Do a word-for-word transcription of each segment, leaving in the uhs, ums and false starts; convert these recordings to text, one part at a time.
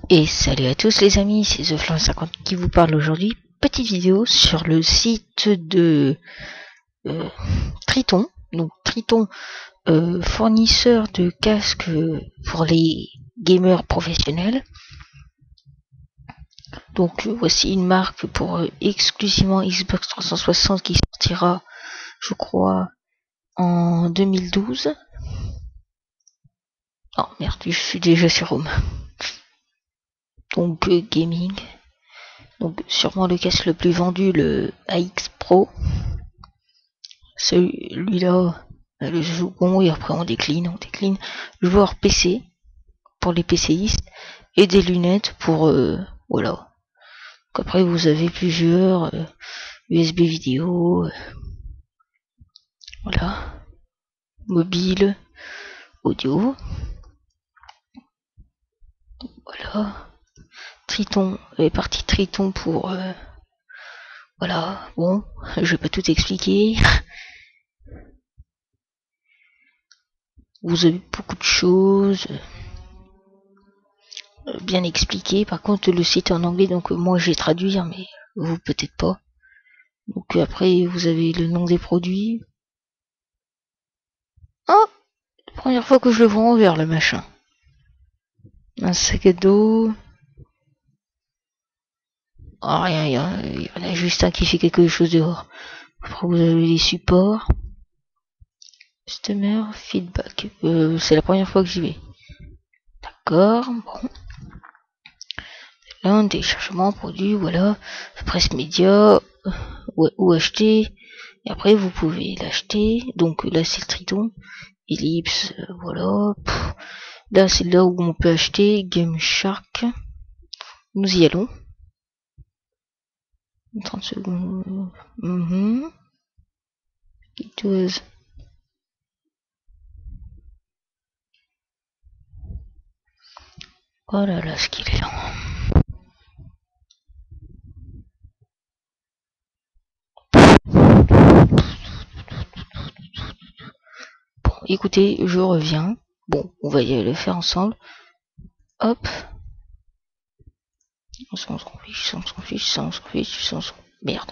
Et salut à tous les amis, c'est The Flan cinquante qui vous parle aujourd'hui. Petite vidéo sur le site de euh, Triton. Donc Triton, euh, fournisseur de casques pour les gamers professionnels. Donc voici une marque pour euh, exclusivement Xbox trois cent soixante qui sortira, je crois, en deux mille douze. Oh merde, je suis déjà sur Home. Donc euh, gaming. Donc sûrement le casque le plus vendu, le A X Pro. Celui-là, le second, et après on décline, on décline. Joueur P C pour les PCistes et des lunettes pour euh, voilà. Donc après vous avez plusieurs euh, U S B vidéo, euh, voilà, mobile, audio, voilà. Triton, les parties Triton pour euh, voilà. Bon, je vais pas tout expliquer. Vous avez beaucoup de choses euh, bien expliquées. Par contre, le site est en anglais, donc euh, moi j'ai traduit, mais vous peut-être pas. Donc après, vous avez le nom des produits. Oh, la première fois que je le vois en vert, le machin. Un sac à dos. Oh, rien, il y, a, il y en a juste un qui fait quelque chose dehors. Après, vous avez les supports. Customer feedback. Euh, c'est la première fois que j'y vais. D'accord, bon. Là, un téléchargement, produit, voilà. Presse média. Ou, ou acheter. Et après, vous pouvez l'acheter. Donc là, c'est le Triton. Ellipse, euh, voilà. Pff. Là, c'est là où on peut acheter Game Shark. Nous y allons. trente secondes. Mm-hmm. It was... Oh là là, ce qu'il est lent. Bon, écoutez, je reviens. Bon, on va y le faire ensemble. Hop. On s'en fiche, on s'en fiche, on s'en fiche, on s'en... Merde.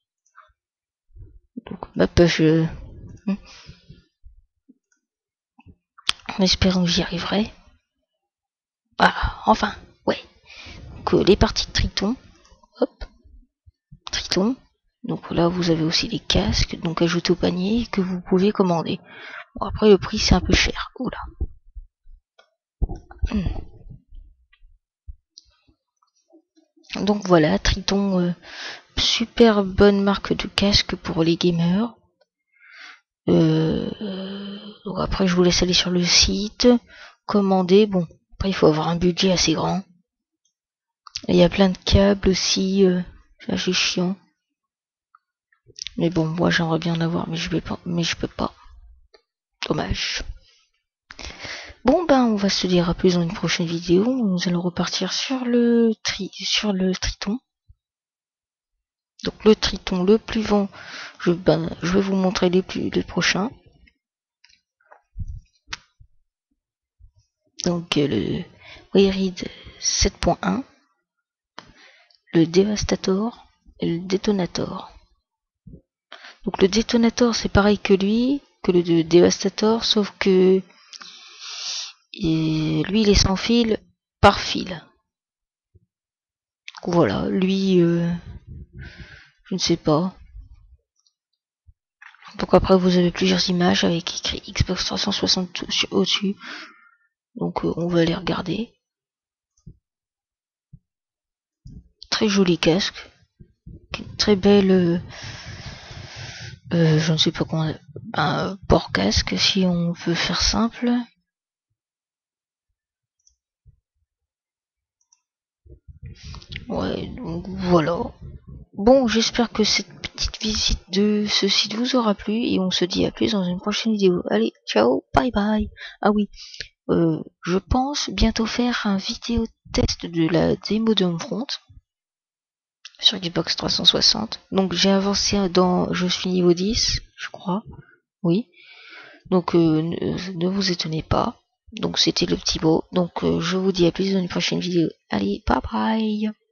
Donc, ma page... Euh... En espérant que j'y arriverai. Voilà, enfin, ouais. Donc, euh, les parties de Triton. Hop. Triton. Donc là, vous avez aussi les casques, donc ajoutés au panier, que vous pouvez commander. Bon, après, le prix, c'est un peu cher. Oula. Hmm. Donc voilà, Triton, euh, super bonne marque de casque pour les gamers. Euh, donc après, je vous laisse aller sur le site, commander. Bon, après, il faut avoir un budget assez grand. Il y a plein de câbles aussi, euh, ça c'est chiant. Mais bon, moi j'aimerais bien en avoir, mais je vais pas, mais je peux pas. Dommage. Bon ben, on va se dire à plus dans une prochaine vidéo. Nous allons repartir sur le tri, sur le Triton. Donc le Triton le plus vent, je, ben, je vais vous montrer les plus les prochains. Donc euh, le Wired sept point un, le Devastator et le Detonator. Donc le Detonator c'est pareil que lui, que le Devastator, sauf que et lui il est sans fil par fil. Donc, voilà, lui euh, je ne sais pas. Donc après vous avez plusieurs images avec écrit Xbox trois cent soixante au-dessus. Donc euh, on va les regarder. Très joli casque. Très belle... Euh, euh, je ne sais pas comment... Un port casque si on veut faire simple. Ouais, donc voilà. Bon, j'espère que cette petite visite de ce site vous aura plu et on se dit à plus dans une prochaine vidéo. Allez, ciao, bye bye. Ah oui, euh, je pense bientôt faire un vidéo test de la démo de Homefront sur Xbox trois cent soixante. Donc j'ai avancé dans... Je suis niveau dix, je crois. Oui. Donc euh, ne, ne vous étonnez pas. Donc c'était le petit mot. Donc euh, je vous dis à plus dans une prochaine vidéo. Allez, bye bye.